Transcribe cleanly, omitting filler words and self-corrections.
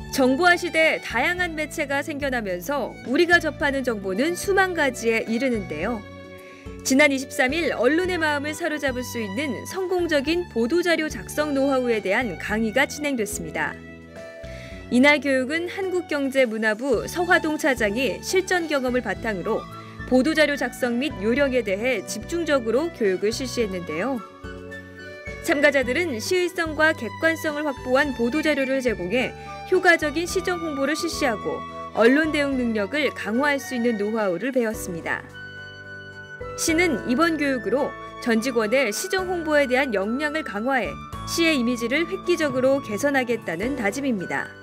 정보화 시대에 다양한 매체가 생겨나면서 우리가 접하는 정보는 수만 가지에 이르는데요. 지난 23일 언론의 마음을 사로잡을 수 있는 성공적인 보도자료 작성 노하우에 대한 강의가 진행됐습니다. 이날 교육은 한국경제문화부 서화동 차장이 실전 경험을 바탕으로 보도자료 작성 및 요령에 대해 집중적으로 교육을 실시했는데요. 참가자들은 시의성과 객관성을 확보한 보도자료를 제공해 효과적인 시정 홍보를 실시하고 언론 대응 능력을 강화할 수 있는 노하우를 배웠습니다. 시는 이번 교육으로 전 직원의 시정 홍보에 대한 역량을 강화해 시의 이미지를 획기적으로 개선하겠다는 다짐입니다.